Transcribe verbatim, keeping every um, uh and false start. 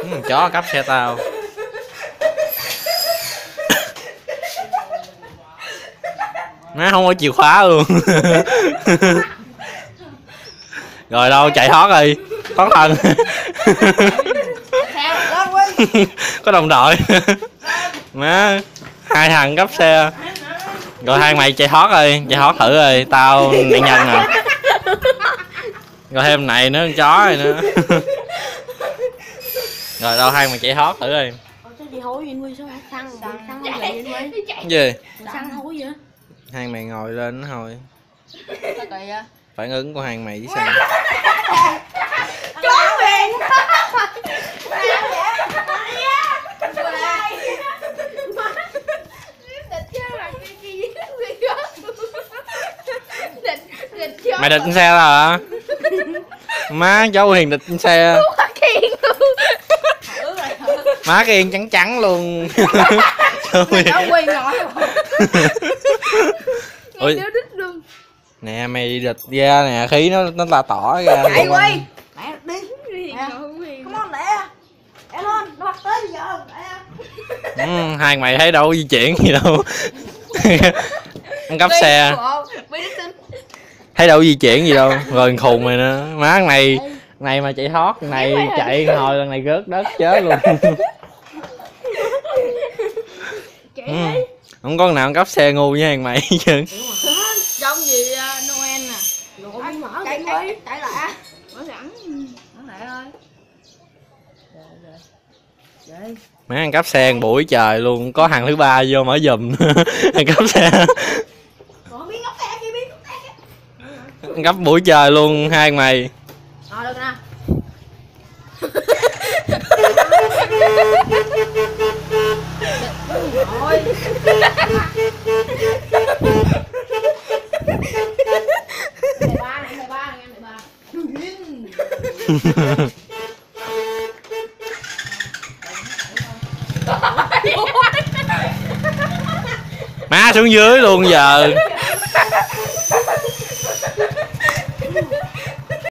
Ừ, chó cắp xe tao. Má không có chìa khóa luôn. Rồi đâu chạy thoát rồi, thoát thân. Có đồng đội. Má hai thằng cắp xe. Rồi hai mày chạy thoát rồi, chạy thoát thử rồi, tao nạn nhân à. Rồi thêm này nữa, con chó này nữa. Rồi đâu hai mày chạy thoát thử rồi. Đi hối gì Nguyên sao xăng xăng không vậy Nguyên? Gì? Xăng hối vậy? Hai mày ngồi lên nó thôi. Sao kỳ vậy? Phản ứng của hai mày với sao? Chó Nguyên. Mày địch trên xe rồi hả? Má cháu Huyền địch trên xe. Má cái yên trắng trắng luôn. Cháu Huyền ngồi. Ôi. Nè mày địch ra nè, khí nó nó là tỏ ra. Chạy Huy. Mẹ đi. Come on lẹ. Lẹ lên, nó bắt tới giờ. Ừ, hai mày thấy đâu di chuyển gì đâu. Ăn cắp xe. Thấy đâu di chuyển gì đâu, rồi khùng mày nữa. Má này này mà chạy thoát, này chạy hồi lần này rớt đất chết luôn. Ừ. Không có nào cắp xe ngu với thằng mày chứ. Giống gì Noel nè. Anh mở chạy đi, chạy lại. Mở sẵn, mở lại thôi. Mấy ăn cắp xe buổi trời luôn, có thằng thứ ba vô mở giùm. Ăn cắp xe. Ăn cắp buổi trời luôn hai mày. Ờ được nè. Rồi. Mày ba này, mày ba này, mày ba. Má xuống dưới luôn giờ.